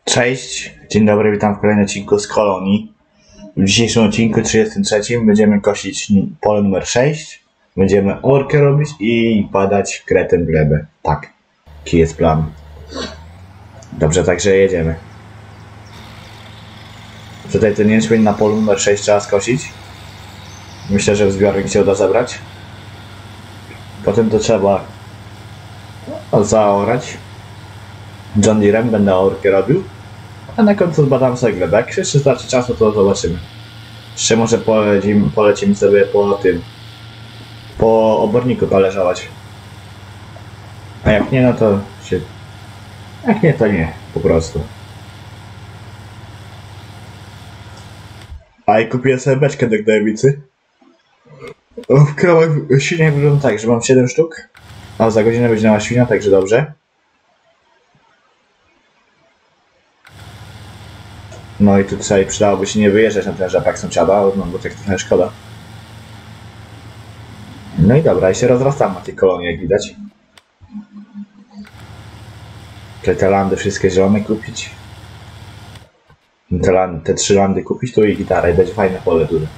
Cześć, dzień dobry, witam w kolejnym odcinku z Kolonii. W dzisiejszym odcinku 33 będziemy kosić pole numer 6. Będziemy orkę robić i badać kretem glebę. Tak, jaki jest plan. Dobrze, także jedziemy. Tutaj ten jęczmień na polu numer 6 trzeba skosić. Myślę, że w zbiornik się uda zabrać. Potem to trzeba zaorać. John Deerem będę orkę robił. A na końcu zbadam sobie glebę. Jak jeszcze starczy czasu, to zobaczymy. Jeszcze może polecimy sobie po oborniku tależować. A jak nie, no to się... Jak nie, to nie. Po prostu. A i kupiłem sobie beczkę do gnojowicy. W krowach świniach wygląda tak, że mam 7 sztuk. A za godzinę będzie miała świnia, także dobrze. No i tutaj przydałoby się nie wyjeżdżać na ten rzepak sąsiada, no bo tak trochę szkoda. No i dobra, i się rozrastamy na tej kolonii, jak widać. Tutaj te landy wszystkie zielone kupić. Te 3 landy kupić, tu i gitarę, i będzie fajne pole duże.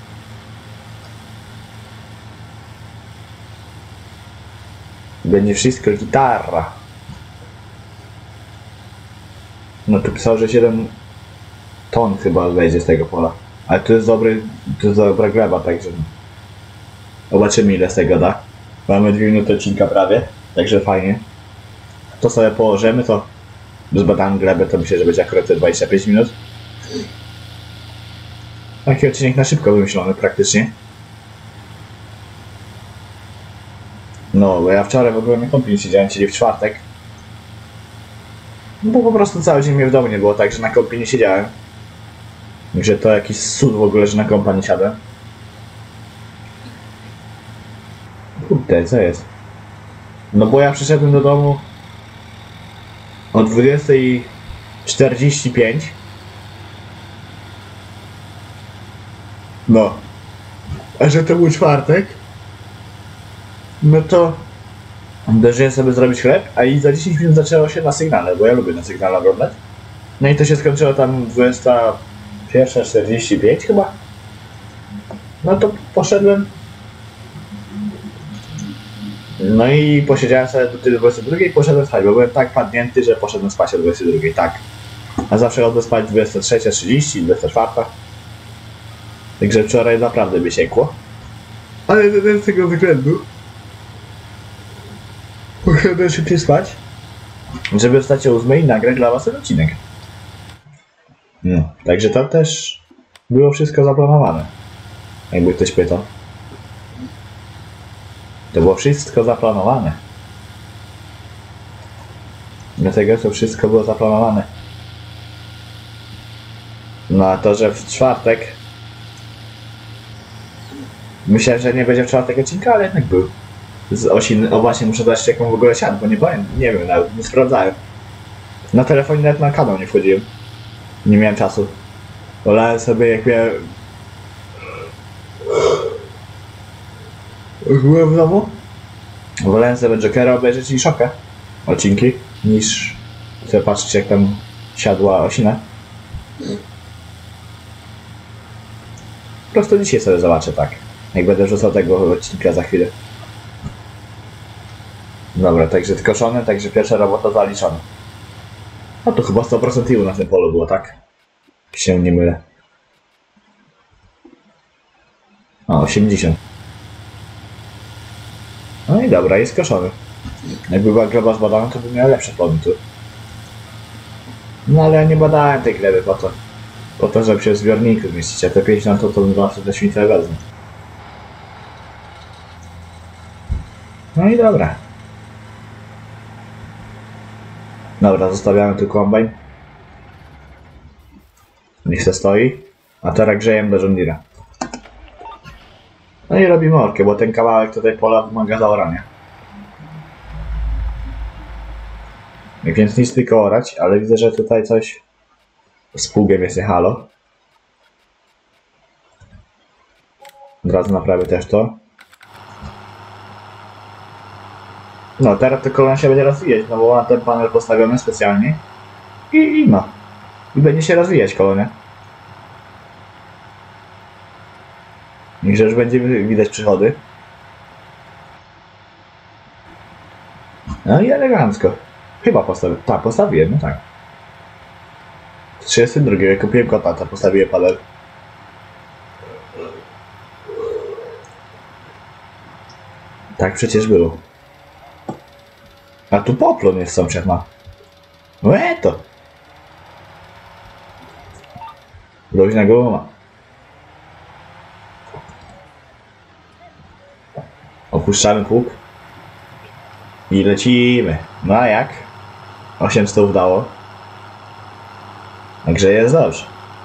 Będzie wszystko gitara. No tu pisało, że 7 ton chyba wejdzie z tego pola. Ale to jest dobra gleba, także zobaczymy, ile z tego da. Mamy 2 minuty odcinka prawie, także fajnie. To sobie położymy, to zbadamy glebę, to myślę, że będzie akurat te 25 minut. Taki odcinek na szybko wymyślony praktycznie. No, bo ja wczoraj w ogóle na kompie nie siedziałem, czyli w czwartek. Bo po prostu cały dzień mnie w domu nie było, tak że na kompie nie siedziałem. Że to jakiś cud w ogóle, że na kompa nie siadłem. Kurde, co jest? No bo ja przyszedłem do domu o 20:45. No. A że to był czwartek, no to zdążyłem sobie zrobić chleb, a i za 10 minut zaczęło się na sygnale, bo ja lubię na sygnale oglądać. No i to się skończyło tam 21:45 chyba. No to poszedłem. No i posiedziałem sobie do tej 22 i poszedłem spać, bo byłem tak padnięty, że poszedłem spać o 22, tak. A zawsze chodzę spać 23:30, 24. Także wczoraj naprawdę by siekło. Ale z tego względu poszedłem szybciej spać, żeby wstać o 8 i nagrać dla was ten odcinek. No, także tam też było wszystko zaplanowane. Jakby ktoś pytał. To było wszystko zaplanowane. Dlatego to wszystko było zaplanowane. No a to, że w czwartek... Myślałem, że nie będzie w czwartek odcinka, ale jednak był. O właśnie, muszę zobaczyć, jak mam w ogóle siadł, bo nie powiem, nie wiem, nawet nie sprawdzałem. Na telefonie nawet na kanał nie wchodziłem. Nie miałem czasu. Wolałem sobie, jak miałem... Byłem w domu. Wolałem sobie Jokera obejrzeć i Szokę odcinki, niż sobie patrzeć, jak tam siadła Osina. Po prostu dzisiaj sobie zobaczę, tak. Jak będę wrzucał tego odcinka za chwilę. Dobra, także koszone, także pierwsza robota zaliczona. No to chyba 100% iłu na tym polu było, tak? Jak się nie mylę. O, 80. No i dobra, jest koszony. Jakby była gleba zbadana, to by miała lepsze plony tu. No ale ja nie badałem tej gleby po to. Po to, żeby się w zbiorniku zmieścić, a te 50 to bym zawsze te śwince wezmę. No i dobra. Dobra, zostawiamy tu kombajn. Niech se stoi. A teraz grzejemy do John Deera. No i robimy orkę, bo ten kawałek tutaj pola wymaga zaorania. Więc nic tylko orać, ale widzę, że tutaj coś z pługiem jest nie halo. Od razu naprawię też to. No teraz to kolana się będzie rozwijać, no bo ma ten panel postawiony specjalnie. I no. I będzie się rozwijać kolonia. I że już będzie widać przychody. No i elegancko. Chyba postawiłem. Tak, postawiłem, no tak. 32 kupiłem kota, to postawiłem panel. Tak przecież było. A tu poplon jest sąsiad ma. To. Luźna guma. Opuszczamy pług. I lecimy. No a jak? 800 dało. Także jest dobrze.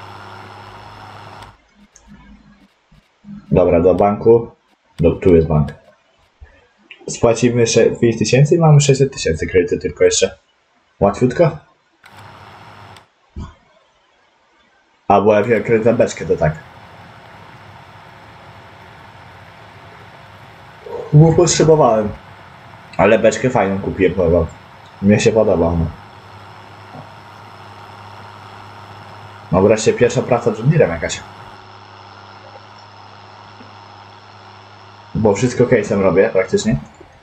Dobra, do banku. Tu jest bank. Spłacimy 5000 i mamy 600 000 kredytu tylko jeszcze. Łatwiutko? Albo jak wziąłem kredyt na beczkę, to tak. Bo potrzebowałem. Ale beczkę fajną kupiłem, powiem. Mnie się podoba. No wreszcie pierwsza praca z Juniorem jakaś. Bo wszystko case'em robię praktycznie.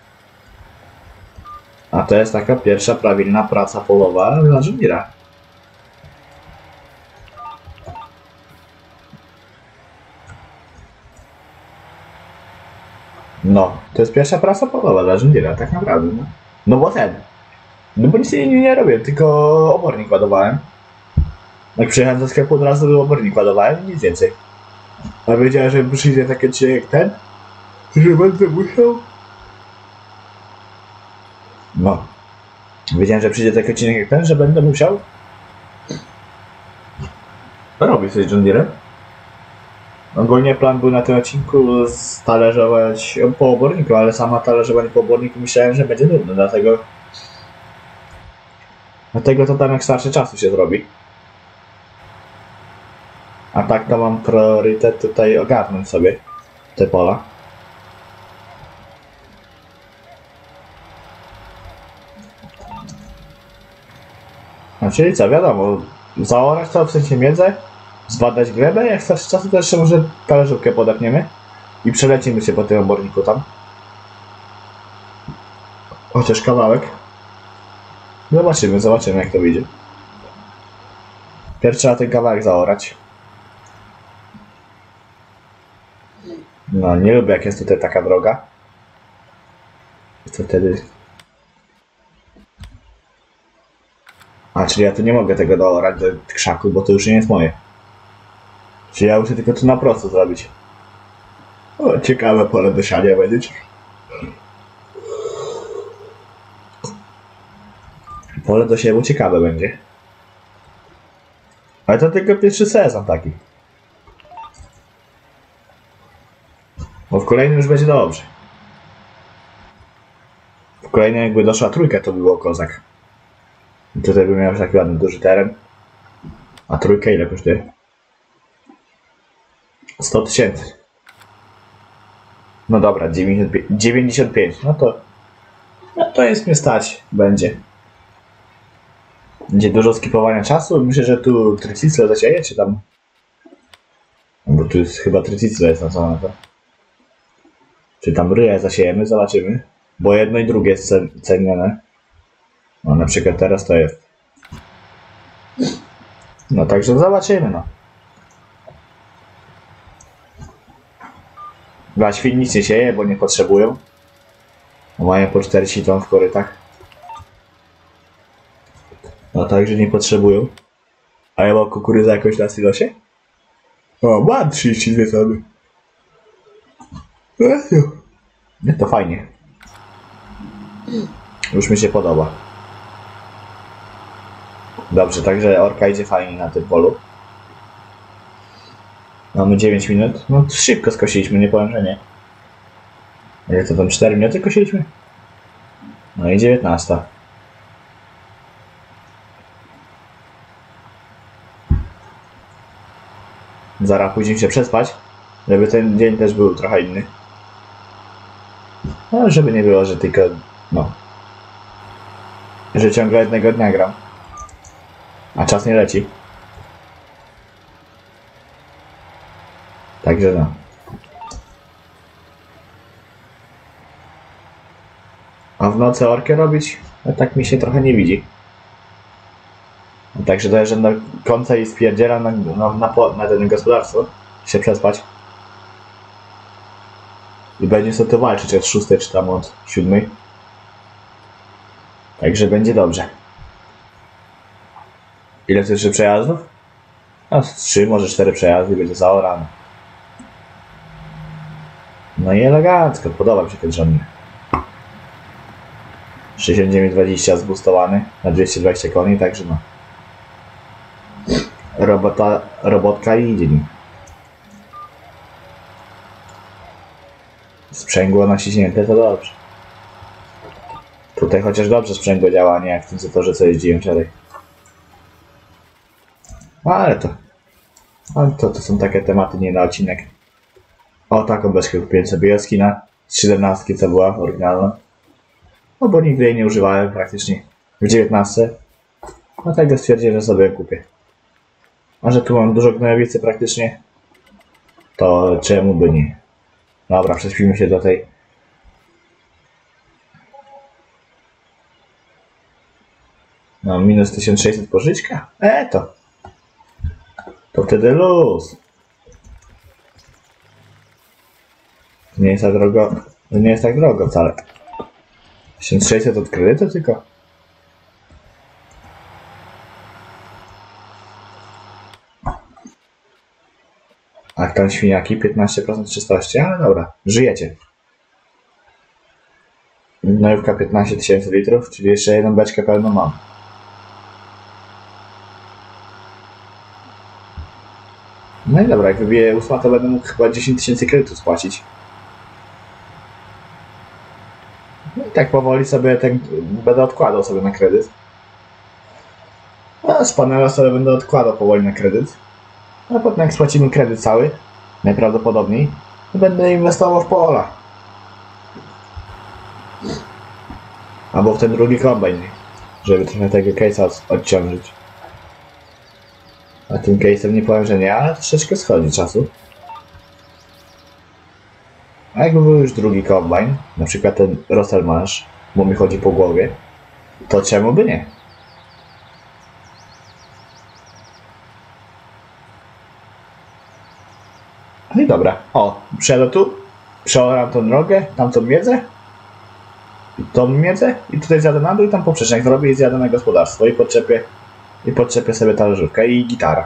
A to jest taka pierwsza prawilna praca polowa dla Juniora. No, to jest pierwsza praca polowa dla Juniora, tak naprawdę. No bo No bo nic nie robię, tylko obornik ładowałem. Jak przyjechałem do sklepu, od razu obornik ładowałem i nic więcej. A wiedziałem, że przyjdzie taki odcinek jak ten, że będę musiał... No. Wiedziałem, że przyjdzie taki odcinek jak ten, że będę musiał... robić coś z John Deerem. Ogólnie plan był na tym odcinku talerzować po oborniku, ale sama talerzowanie po oborniku myślałem, że będzie nudne, dlatego to tam jak starszy czasu się zrobi. A tak to mam priorytet tutaj ogarnąć sobie te pola. No czyli co, wiadomo, zaorać to w sensie miedzę, zbadać glebę, jak starszy czasu to jeszcze może talerzówkę podepniemy i przelecimy się po tym oborniku tam. Chociaż kawałek. Zobaczymy jak to wyjdzie. Pierwszy trzeba ten kawałek zaorać. No, nie lubię jak jest tutaj taka droga. Co wtedy... A, czyli ja tu nie mogę tego doorać do krzaku, bo to już nie jest moje. Czyli ja muszę tylko tu na prosto zrobić. O, ciekawe pole do siania będzie. Pole do siewu ciekawe będzie. Ale to tylko pierwszy sezon taki. Bo w kolejnym już będzie dobrze. W kolejnym jakby doszła trójka, to by było kozak. I tutaj bym miał taki ładny duży teren. A trójka ile kosztuje? 100 000. No dobra, 95. No to jest mnie stać. Będzie dużo skipowania czasu. Myślę, że tu trycisle zasieje, czy tam... Bo tu jest chyba trycisle jest na to. Czy tam ryję zasiejemy, zobaczymy. Bo jedno i drugie jest cenione. No na przykład teraz to jest. No także zobaczymy, no. Dla świn nic nie sieje, bo nie potrzebują. Mają po 40 ton w korytach. No także nie potrzebują. A ja mam kukurydzę jakoś na silosie? O, mam 32 tony. Nie, to fajnie. Już mi się podoba. Dobrze, także orka idzie fajnie na tym polu. Mamy 9 minut. No szybko skosiliśmy, nie powiem, że nie. Ile to tam 4 minuty kosiliśmy? No i 19. Zaraz później się przespać, żeby ten dzień też był trochę inny. No, żeby nie było, że tylko, no, że ciągle jednego dnia gram, a czas nie leci. Także no. A w nocy orkę robić? No tak mi się trochę nie widzi. Także dojeżdżam do końca i spierdzielam na ten gospodarstwo. Się przespać. I będzie sobie to walczyć od 6 czy tam od 7. Także będzie dobrze. Ile chcesz jeszcze przejazdów? No 3, może 4 przejazdy i będzie zaorane. No i elegancko, podoba mi się ten żonie. 6920 zboostowany na 220 koni, także no. Robotka idzie nim. Sprzęgło naciśnięte to dobrze. Tutaj chociaż dobrze sprzęgło działa, nie jak w tym Zetorze, co jeździłem wczoraj. Ale to są takie tematy nie na odcinek. O, taką beczkę kupiłem sobie Jaskina z 17, co była oryginalna. No bo nigdy jej nie używałem praktycznie. W 19. Dlatego stwierdziłem, że sobie ją kupię. A że tu mam dużo gnojowicy praktycznie, to czemu by nie? Dobra, prześpimy się do tej. No, minus 1600 pożyczka? To wtedy luz. To nie jest tak drogo. To nie jest tak drogo wcale. 1600 od kredytu tylko. A tam świniaki 15% czystości, ale dobra, żyjecie. Gnojówka 15 000 litrów, czyli jeszcze jedną beczkę pełną mam. No i dobra, jak wybiję 8, to będę mógł chyba 10 000 kredytów spłacić. No i tak powoli sobie będę odkładał sobie na kredyt. A z panela sobie będę odkładał powoli na kredyt. A potem jak spłacimy kredyt cały, najprawdopodobniej, to będę inwestował w pola. Albo w ten drugi kombajn, żeby trochę tego case'a odciążyć. A tym case'em nie powiem, że nie, ale troszeczkę schodzi czasu. A jakby był już drugi kombajn, na przykład ten Rosselmash, bo mi chodzi po głowie, to czemu by nie? No i dobra. O, przyjadę tu, przeoram tą drogę, tamtą miedzę, i tutaj zjadę na dół i tam poprzecznik zrobię i zjadę na gospodarstwo i podczepię sobie talerzówkę i gitara.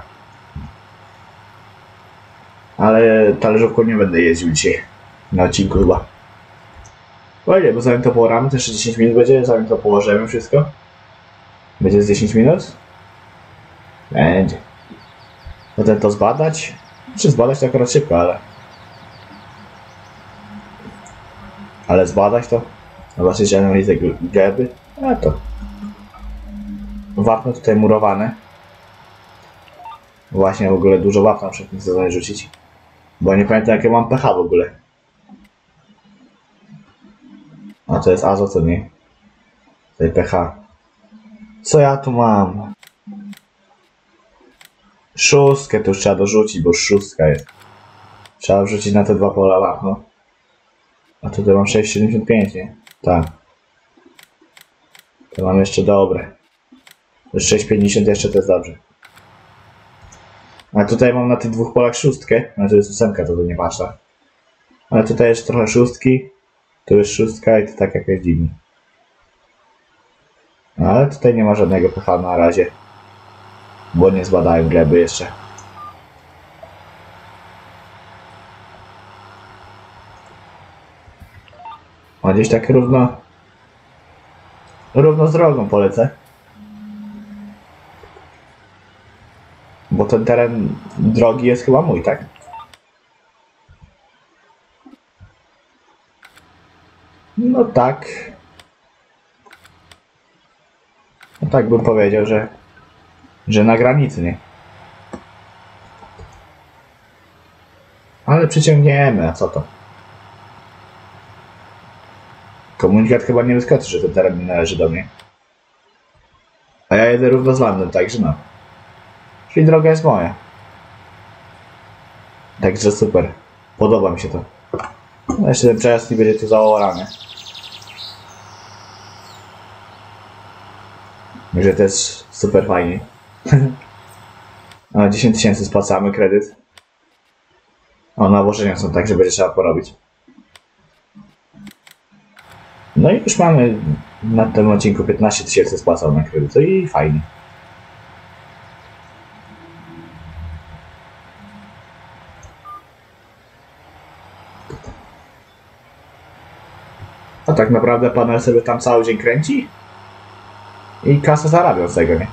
Ale talerzówką nie będę jeździł dzisiaj na odcinku chyba. Ojej, bo zanim to pooramy, to jeszcze 10 minut będzie, zanim to położymy wszystko. Będzie z 10 minut? Będzie. Potem to zbadać. Czy zbadać to akurat szybko, ale zbadać to? Zobaczyć analizę gleby? A to. Wapno tutaj murowane. Właśnie w ogóle dużo wapna przed tym sezonie rzucić. Bo nie pamiętam jakie mam pH w ogóle. A to jest azot, to nie. Tutaj pH. Co ja tu mam? 6 to już trzeba dorzucić, bo 6 jest. Trzeba wrzucić na te 2 pola wapno. A tutaj mam 6,75, nie? Tak. To mam jeszcze dobre. 6,50 jeszcze to jest dobrze. A tutaj mam na tych 2 polach 6. No to jest 8, to nie patrzę. Ale tutaj jest trochę 6. Tu jest 6 i to tak jakoś dziwnie. Ale tutaj nie ma żadnego pH na razie. Bo nie zbadałem gleby jeszcze. A gdzieś tak równo z drogą polecę. Bo ten teren drogi jest chyba mój, tak? No tak. No tak bym powiedział, że na granicy, nie? Ale przyciągniemy, a co to? Komunikat chyba nie wyskoczy, że ten teren nie należy do mnie. A ja jedę równo z landem, także no. Czyli droga jest moja. Także super. Podoba mi się to. No jeszcze ten przejazd nie będzie tu zaorany. Także też super fajnie. A 10 000 spłacamy kredyt. O, nałożenia są tak, że będzie trzeba porobić. No i już mamy na tym odcinku 15 000 spłacał na kredyt. I fajnie. A tak naprawdę panel sobie tam cały dzień kręci i kasę zarabia z tego, nie?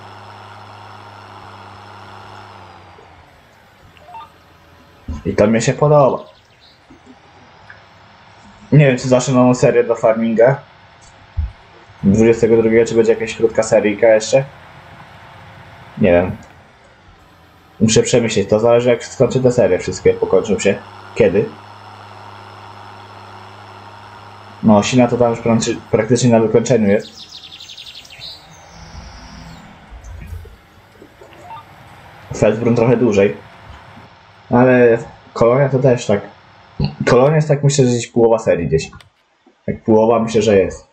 I to mi się podoba. Nie wiem, czy zacznę nową serię do farminga 22, czy będzie jakaś krótka seryjka jeszcze. Nie wiem. Muszę przemyśleć, to zależy jak skończę te serie wszystkie, pokończą się. Kiedy? No, Sina to tam już praktycznie na wykończeniu jest. Felsbrunn trochę dłużej. Ale Kolonia to też tak. Kolonia jest tak, myślę, że gdzieś połowa serii gdzieś. Tak połowa myślę, że jest.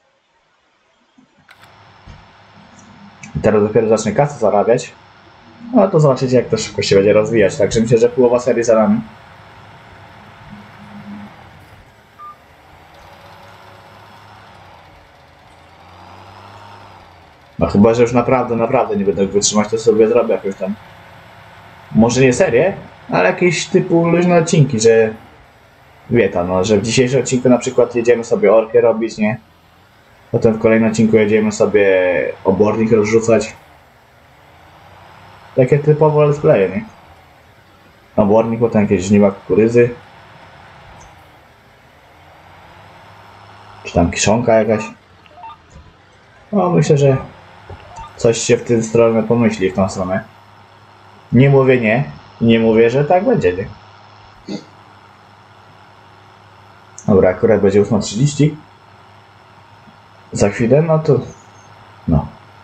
I teraz dopiero zacznę kasę zarabiać. No to zobaczycie jak to szybko się będzie rozwijać. Także myślę, że połowa serii za nami. No chyba, że już naprawdę nie będę wytrzymać, to sobie zrobię jakąś tam. Może nie serię, ale jakieś typu luźne odcinki, że wieta, no, że w dzisiejszym odcinku na przykład jedziemy sobie orkę robić, nie? Potem w kolejnym odcinku jedziemy sobie obornik rozrzucać. Takie typowo let's play, nie? Obornik, potem jakieś żniwa kukurydzy. Czy tam kiszonka jakaś. No myślę, że coś się w tę stronę pomyśli, w tą stronę. Nie mówię nie. Nie mówię, że tak będzie, nie? Dobra, akurat będzie 8:30. Za chwilę, no to... No.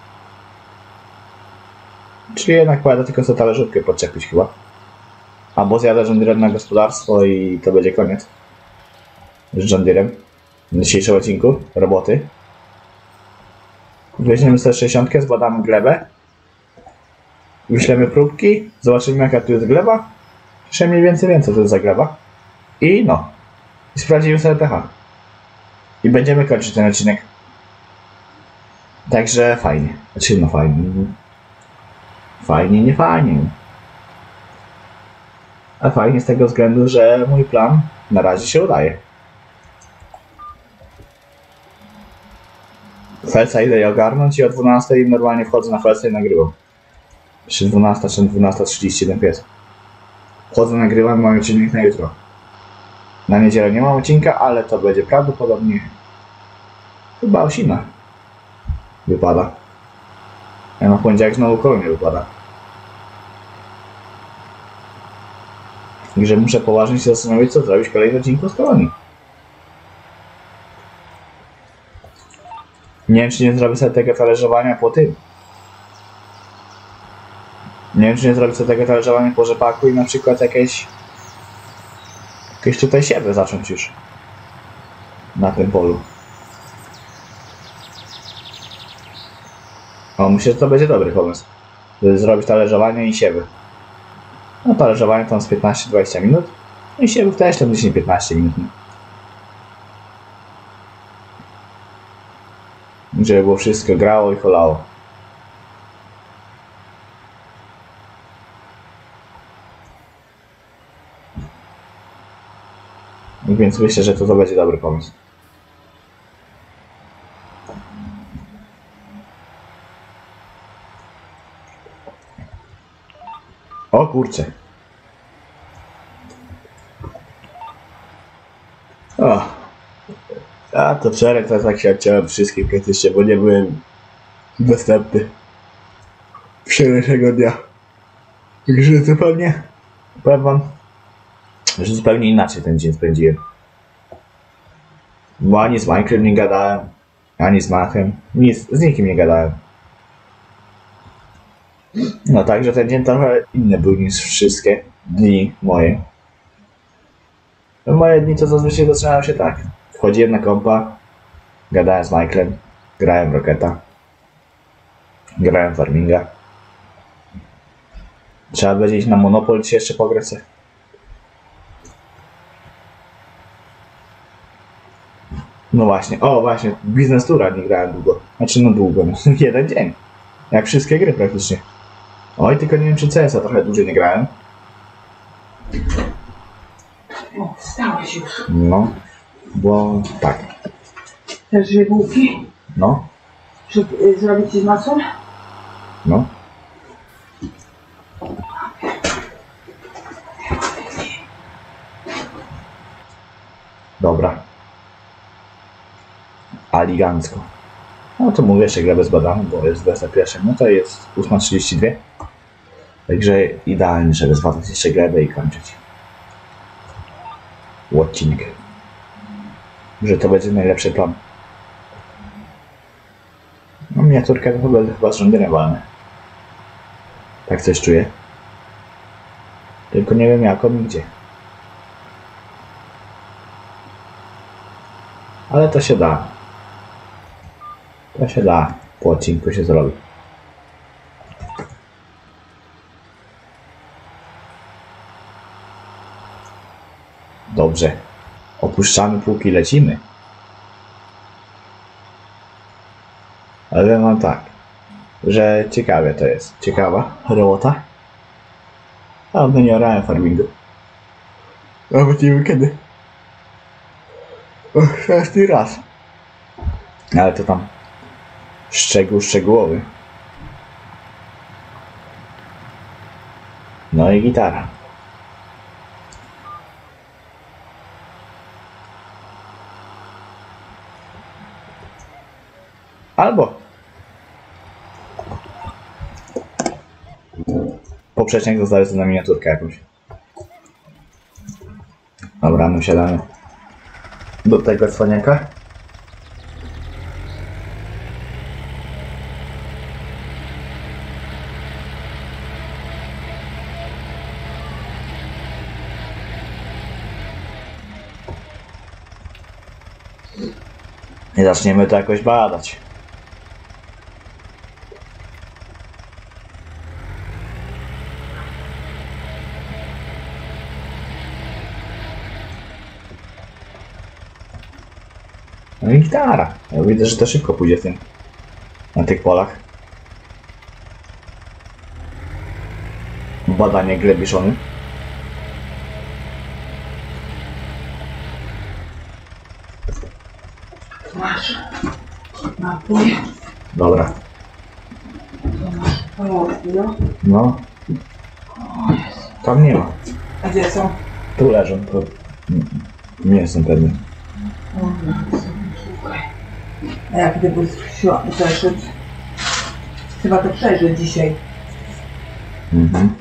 Czyli jednak pojadę tylko sobie talerzówkę podczepić chyba. Albo zjadę John Deere na gospodarstwo i to będzie koniec. Z John Deerem. W dzisiejszym odcinku roboty. Weźmiemy sobie 60, zbadamy glebę. Wyślemy próbki, zobaczymy jaka tu jest gleba. Jeszcze mniej więcej wiem co to jest za gleba. I no. I sprawdzimy sobie pH. I będziemy kończyć ten odcinek. Także fajnie. Znaczy no fajnie. Fajnie, nie fajnie. A fajnie z tego względu, że mój plan na razie się udaje. Felsa idę je ogarnąć i o 12 normalnie wchodzę na Felsa i nagrywam. Czy 12, czy 12:30 ten pies. Wchodzę, nagrywam, mam odcinek na jutro. Na niedzielę nie mam odcinka, ale to będzie prawdopodobnie chyba Osina wypada. Ja na poniedziałek znowu Kolonia wypada. Także muszę poważnie się zastanowić, co zrobić w kolejnym odcinku z Kolonii. Nie wiem, czy nie zrobię sobie tego talerzowania po tym. Nie wiem, czy nie zrobię sobie tego talerzowania po rzepaku i na przykład jakieś tutaj siewy zacząć już. Na tym polu. O, myślę, że to będzie dobry pomysł. Żeby zrobić talerzowanie i siewy. No talerzowanie tam z 15-20 minut. No i siewy też tam 10-15 minut. Żeby było wszystko grało i holało. Więc myślę, że to będzie dobry pomysł. O kurczę. O. A to wczoraj to tak się odciąłem wszystkie praktycznie, bo nie byłem dostępny wczorajszego dnia. Także zupełnie, powiem wam, że zupełnie inaczej ten dzień spędziłem. Bo ani z Minecraft nie gadałem, ani z Machem, z nikim nie gadałem. No także ten dzień trochę inny był niż wszystkie dni moje. Moje dni to zazwyczaj zaczynają się tak. Wchodziłem na kompa, gadałem z Michaelem, grałem w Rocketa, grałem w Farminga. Trzeba będzie iść na Monopol, czy jeszcze pograć se. No właśnie, o właśnie, Business Toura nie grałem długo. Znaczy no długo, no, jeden dzień. Jak wszystkie gry praktycznie. Oj, tylko nie wiem czy CS-a trochę dłużej nie grałem. O, wstałeś już. No, bo tak. Też dwie bułki? No, Zrobić ci z masłem? no. Dobra. Aligancko. No to mówię, jeszcze grę bez badania, bo jest 21, no to jest 8:32. Także idealnie, żeby zbadać jeszcze grę i kończyć odcinek. Że to będzie najlepszy plan. No miniaturkę to chyba z rządy walne. Tak coś czuję. Tylko nie wiem jaką i gdzie. Ale to się da. To się da. Po odcinku się zrobi. Dobrze. Opuszczamy półki, lecimy. Ale mam tak, że ciekawe to jest. Ciekawa robota. Dawno nie orałem farmingu. Nawet nie wiem kiedy. Każdy raz. Ale to tam szczegółowy. No i gitara. Albo poprzecznik zostawię sobie na miniaturkę jakąś. Dobra, no siadamy do tego cwaniaka. I zaczniemy to jakoś badać. No i gitara. Ja widzę, że to szybko pójdzie w tym. Na tych polach. Badanie Glebiszony. Masz napój. Dobra. To masz pojazdy, no. No. O Jezu. Tam nie ma. A gdzie są? Tu leżą. To nie jestem pewny. O, no, słuchaj. A jak gdyby zeszedł? Trzeba to przejrzeć dzisiaj. Mhm.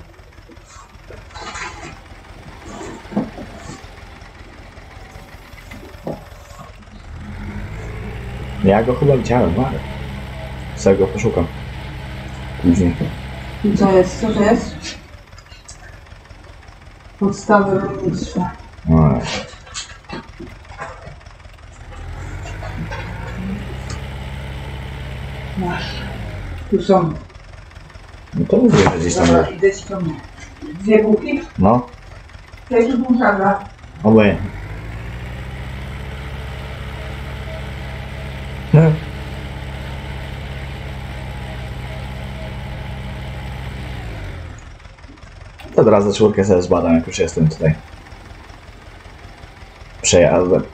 Ja go chyba widziałem, ale sobie go poszukam. Później. I co jest? Co to jest? Podstawy rolnictwa. No, Masz. Tu są. no to mówię, że gdzieś tam Dobra, leży. idę ci to mnie. Dwie bułki? No, Tej tu półszaga. obojętnie. No. To od razu czwórkę sobie zbadam, jak już jestem tutaj. Przejazdem.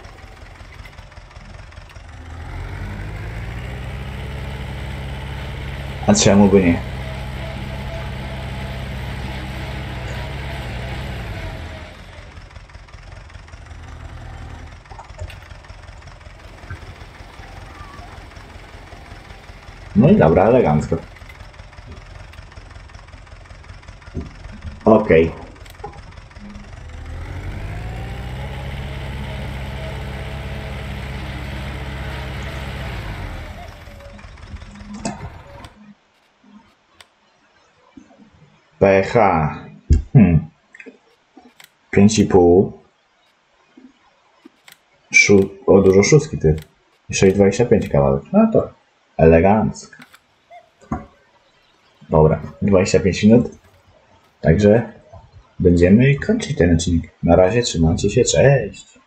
A czemu by nie? No i dobra, elegancko. Okej. pH. 5,5. O, dużo szóstki ty. 6,25 kawałek. No to elegancko. Dobra, 25 minut. Także będziemy kończyć ten odcinek. Na razie trzymajcie się, cześć.